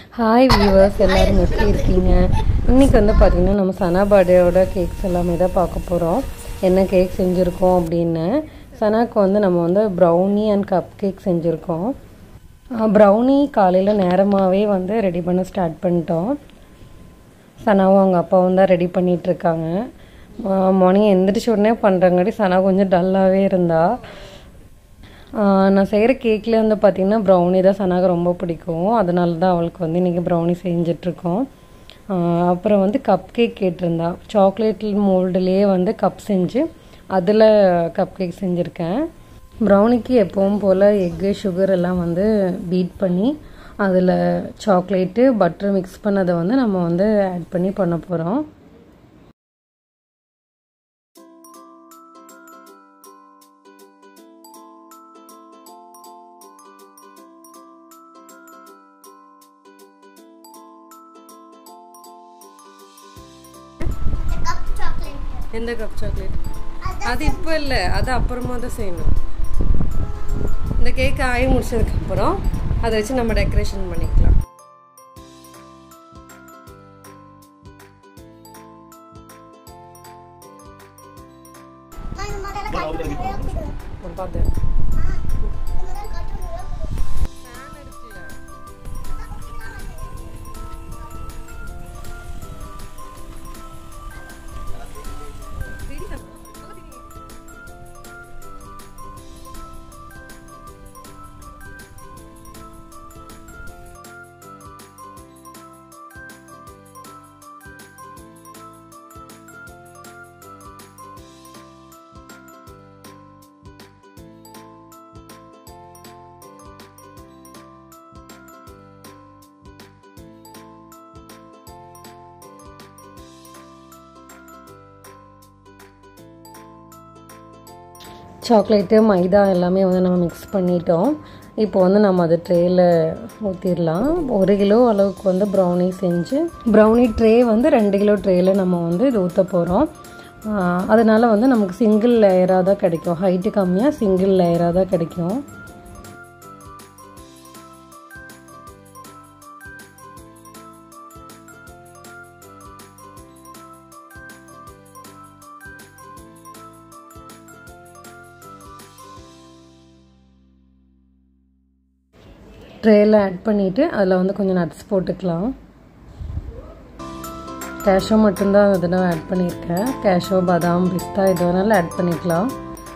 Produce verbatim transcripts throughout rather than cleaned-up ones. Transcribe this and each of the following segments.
Hi viewers, எல்லோரும் எப்படி இருக்கீங்க? இன்றைக்கி வந்து பார்த்திங்கன்னா நம்ம சனா பர்த்டேயோட கேக்ஸ் எல்லாமே தான் பார்க்க போகிறோம். என்ன கேக் செஞ்சுருக்கோம் அப்படின்னு. சனாக்கு வந்து நம்ம வந்து ப்ரௌனி அண்ட் கப் கேக் செஞ்சுருக்கோம். ப்ரௌனி காலையில் நேரமாகவே வந்து ரெடி பண்ண ஸ்டார்ட் பண்ணிட்டோம். சனாவும் அவங்க அப்பாவும் தான் ரெடி பண்ணிகிட்ருக்காங்க. மார்னிங் எந்திரிச்ச உடனே பண்ணுறங்காட்டி சனா கொஞ்சம் டல்லாகவே இருந்தா. நான் செய்கிற கேக்கில் வந்து பார்த்திங்கன்னா ப்ரௌனி தான் சனாக்கு ரொம்ப பிடிக்கும். அதனால தான் அவளுக்கு வந்து இன்றைக்கி ப்ரௌனி செஞ்சிட்ருக்கோம். அப்புறம் வந்து கப் கேக் கேட்டிருந்தா. சாக்லேட் மோல்டுலேயே வந்து கப் செஞ்சு அதில் கப் கேக் செஞ்சுருக்கேன். ப்ரௌனிக்கு எப்பவும் போல் எக்கு சுகர் எல்லாம் வந்து பீட் பண்ணி அதில் சாக்லேட்டு பட்டர் மிக்ஸ் பண்ணதை வந்து நம்ம வந்து ஆட் பண்ணி பண்ண போகிறோம். எந்த கப் சாக்லேட்? அது இப்போ இல்லை, அது அப்புறமா தான் செய்யணும். இந்த கேக் ஆகி முடிச்சதுக்கப்புறம் அதை வச்சு நம்ம டெக்கரேஷன் பண்ணிக்கலாம். பார்த்து சாக்லேட்டு மைதா எல்லாமே வந்து நம்ம மிக்ஸ் பண்ணிட்டோம். இப்போ வந்து நம்ம அதை ட்ரேயில் ஊற்றிடலாம். ஒரு கிலோ அளவுக்கு வந்து ப்ரௌனி செஞ்சு ப்ரௌனி ட்ரே வந்து ரெண்டு கிலோ ட்ரேயில் நம்ம வந்து இது ஊற்ற போகிறோம். அதனால் வந்து நமக்கு சிங்கிள் லேயராக தான் கிடைக்கும். ஹைட்டு கம்மியாக சிங்கிள் லேயராக தான் கிடைக்கும். ட்ரேயில் ஆட் பண்ணிவிட்டு அதில் வந்து கொஞ்சம் நட்ஸ் போட்டுக்கலாம். கேஷோ மட்டும்தான் அதில் ஆட் பண்ணியிருக்கேன். கேஷோ, பாதாம், பிஸ்தா இது வேணாலும் ஆட் பண்ணிக்கலாம்.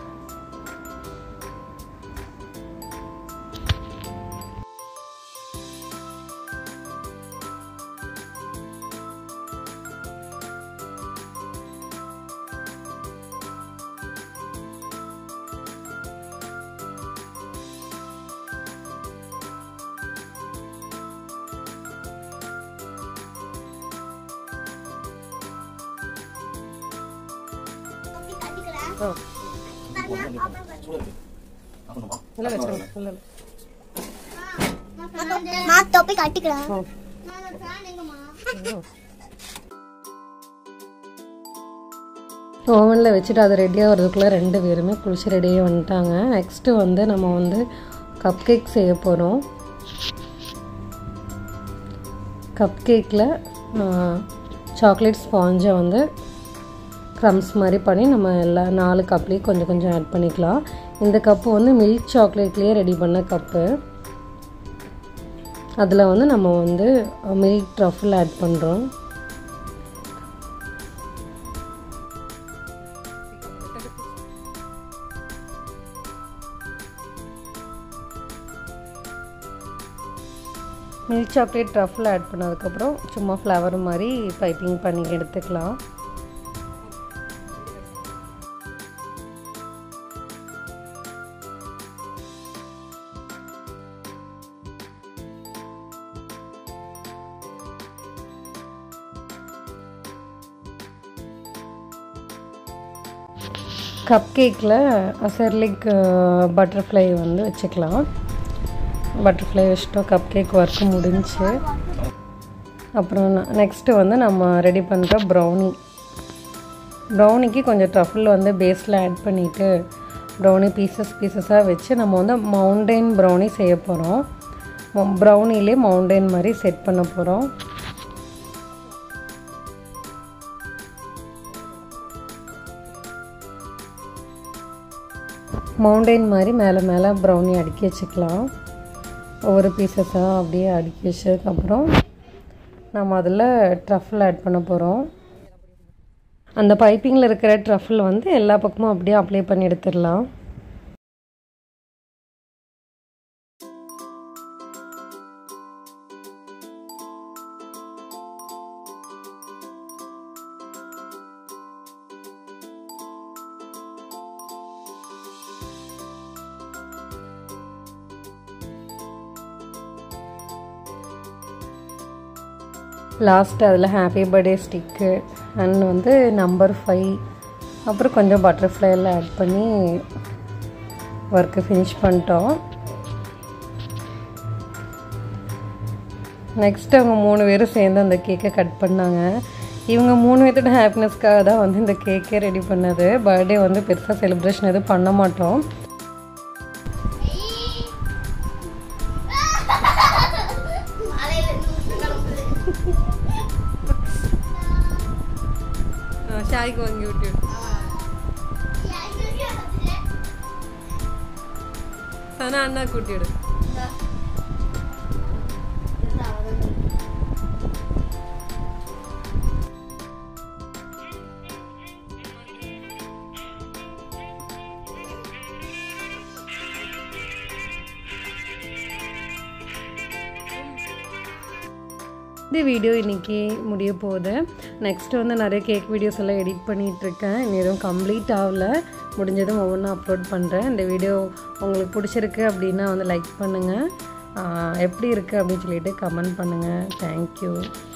ஓவனில் வச்சுட்டு அது ரெடியாக வரதுக்குள்ளே ரெண்டு பேருமே குளிச்சு ரெடியாக வந்துட்டாங்க. நெக்ஸ்ட்டு வந்து நம்ம வந்து கப் கேக் செய்ய போகிறோம். கப் கேக்கில் சாக்லேட் ஸ்பாஞ்சை வந்து க்ரம்ஸ் மாதிரி பண்ணி நம்ம எல்லா நாலு கப்லேயும் கொஞ்சம் கொஞ்சம் ஆட் பண்ணிக்கலாம். இந்த கப்பு வந்து மில்க் சாக்லேட்லேயே ரெடி பண்ண கப்பு. அதில் வந்து நம்ம வந்து மில்க் ட்ரஃபிள் ஆட் பண்ணுறோம். மில்க் சாக்லேட் ட்ரஃபிள் ஆட் பண்ணதுக்கப்புறம் சும்மா ஃப்ளவர் மாதிரி பைப்பிங் பண்ணி எடுத்துக்கலாம். கப் கேக்கில் அசர்லிக் பட்டர்ஃப்ளை வந்து வச்சுக்கலாம். பட்டர்ஃப்ளை வச்சுட்டோம். கப் கேக் ஒர்க்கு முடிஞ்சு. அப்புறம் நெக்ஸ்ட்டு வந்து நம்ம ரெடி பண்ணுற ப்ரௌனி. ப்ரௌனிக்கு கொஞ்சம் ட்ரஃபிள் வந்து பேஸில் ஆட் பண்ணிவிட்டு ப்ரௌனி பீசஸ் பீசஸாக வச்சு நம்ம வந்து மவுண்டைன் ப்ரௌனி செய்ய போகிறோம். ப்ரௌனிலே மவுண்டைன் மாதிரி செட் பண்ண போகிறோம். மவுண்டைன் மாதிரி மேலே மேலே ப்ரௌனி அடுக்கி வச்சுக்கலாம். ஒவ்வொரு பீசஸாக அப்படியே அடுக்கி வச்சதுக்கப்புறம் நம்ம அதில் ட்ரஃபிள் ஆட் பண்ண போகிறோம். அந்த பைப்பிங்கில் இருக்கிற ட்ரஃபிள் வந்து எல்லா பக்கமும் அப்படியே அப்ளை பண்ணி எடுத்துடலாம். லாஸ்ட் அதில் ஹாப்பி பர்த்டே ஸ்டிக்கு அண்ட் வந்து நம்பர் ஃபைவ் அப்புறம் கொஞ்சம் பட்டர்ஃப்ளை எல்லாம் ஆட் பண்ணி ஒர்க்கு ஃபினிஷ் பண்ணிட்டோம். நெக்ஸ்ட் அவங்க மூணு பேரும் சேர்ந்து அந்த கேக்கை கட் பண்ணாங்க. இவங்க மூணு பேர்த்தோட ஹாப்பினஸ்க்காக தான் வந்து இந்த கேக்கே ரெடி பண்ணது. பர்த்டே வந்து பெருசாக செலிப்ரேஷன் எதுவும் பண்ண மாட்டோம். ஷாய்க்கு வாங்கி விட்டு சனா அண்ணா கூட்டிவிடு. இந்த வீடியோ இன்றைக்கி முடிய போகுது. நெக்ஸ்ட்டு வந்து நிறைய கேக் வீடியோஸ் எல்லாம் எடிட் பண்ணிகிட்ருக்கேன். இன்னும் எதுவும் கம்ப்ளீட் ஆகலை. முடிஞ்சதும் ஒவ்வொன்றும் அப்லோட் பண்ணுறேன். இந்த வீடியோ உங்களுக்கு பிடிச்சிருக்கு அப்படின்னா வந்து லைக் பண்ணுங்கள். எப்படி இருக்குது அப்படின்னு சொல்லிட்டு கமெண்ட் பண்ணுங்கள். தேங்க்யூ.